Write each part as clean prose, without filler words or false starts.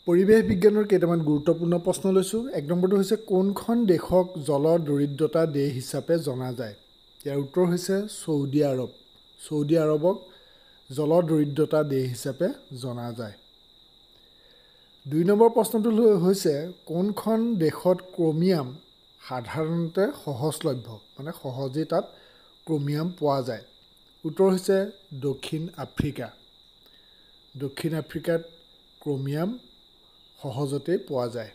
পৰিৱেশ বিজ্ঞানৰ কেইটামান গুৰুত্বপূৰ্ণ প্ৰশ্ন লৈছোঁ। এক নম্বৰটো হৈছে কোনখন দেশক জলৰ দৰিদ্ৰতা দেশ হিচাপে জনা যায়? ইয়াৰ উত্তৰ হৈছে ছৌদি আৰৱ। ছৌদি আৰৱক জলৰ দৰিদ্ৰতা দেশ হিচাপে জনা যায়। ২ নম্বৰ প্ৰশ্নটো হৈছে কোনখন দেশত ক্ৰমিয়াম সাধাৰণতে সহজলভ্য, মানে সহজেই তাত ক্ৰমিয়াম পোৱা যায়? উত্তৰ হৈছে দক্ষিণ আফ্ৰিকা। দক্ষিণ আফ্ৰিকাত ক্ৰমিয়াম সহজতে পোৱা যায়।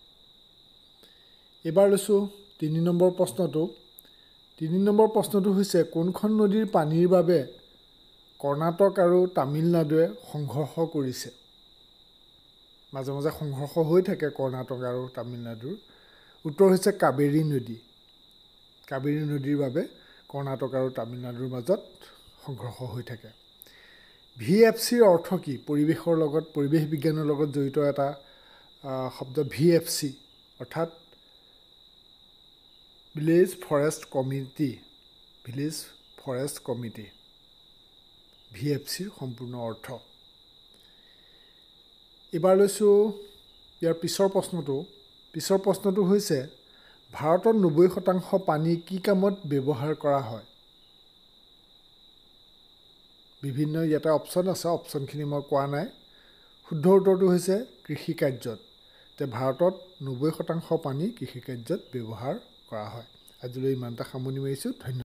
এবাৰ লৈছোঁ ৩ নম্বৰ প্ৰশ্নটো। ৩ নম্বৰ প্ৰশ্নটো হৈছে কোনখন নদীৰ পানীৰ বাবে কৰ্ণাটক আৰু তামিলনাডুৱে সংঘৰ্ষ কৰিছে? মাজে মাজে সংঘৰ্ষ হৈ থাকে কৰ্ণাটক আৰু তামিলনাডুৰ। উত্তৰ হৈছে কাবেৰী নদী। কাবেৰী নদীৰ বাবে কৰ্ণাটক আৰু তামিলনাডুৰ মাজত সংঘৰ্ষ হৈ থাকে। VFCৰ অৰ্থ কি? পৰিৱেশ বিজ্ঞানৰ লগত জড়িত এটা শব্দ VFC, অৰ্থাৎ village forest committee. Village forest committee, VFCৰ সম্পূৰ্ণ অৰ্থ। এইবাৰ লৈছোঁ ইয়াৰ পিছৰ প্ৰশ্নটো। পিছৰ প্ৰশ্নটো হৈছে ভাৰতত ৯০% পানী কি কামত ব্যৱহাৰ কৰা হয়? বিভিন্ন ইয়াতে অপশ্যন আছে, অপশ্যনখিনি মই কোৱা নাই। শুদ্ধ উত্তৰটো হৈছে কৃষি কাৰ্যত। ভাৰতত ৯০% পানী কৃষি কাৰ্যত ব্যৱহাৰ কৰা হয়। আজিলৈ ইমানটা সামৰণি মাৰিছোঁ। ধন্যবাদ।